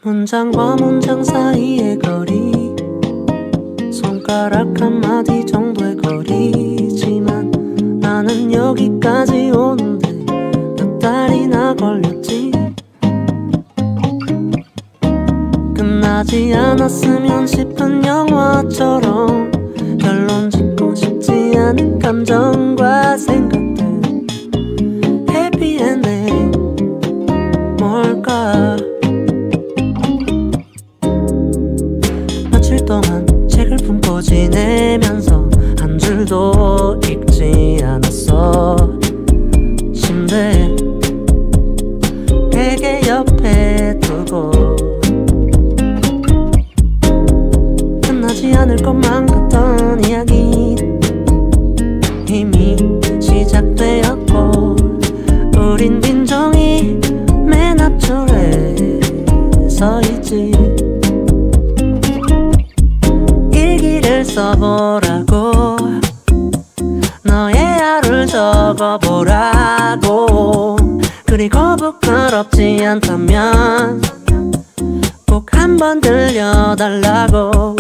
문장과 문장 사이의 거리, 손가락 한마디 정도의 거리지만 나는 여기까지 오는데 몇 달이나 걸렸지. 끝나지 않았으면 싶은 영화처럼 결론 짓고 싶지 않은 감정과 생각들. 해피엔딩 뭘까? 며칠 동안 책을 품고 지내면서 한 줄도 읽지 않았어. 침대 베개 옆에 두고 끝나지 않을 것만 같던 이야기 이미 시작되었고 우린 빈종이 맨 앞줄에 서있지. 일기를 써보라고, 너의 하루를 적어보라고. 그리고 부끄럽지 않다면 꼭 한번 들려달라고.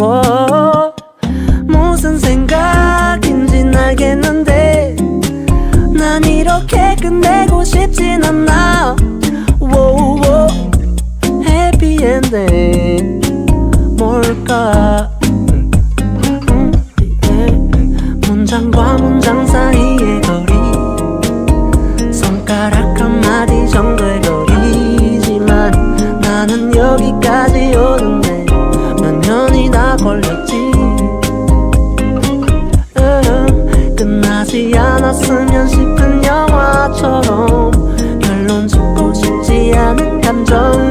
무슨 생각인진 알겠는데 난 이렇게 끝내고 싶진 않아. 해피엔딩 뭘까? 문장과 문장 사이의 거리, 손가락 한마디 정도의 거리지만 나는 여기까지 오는데 몇 년이나 걸렸지. 끝나지 않았으면 싶은 영화처럼 결론 짓고 싶지 않은 감정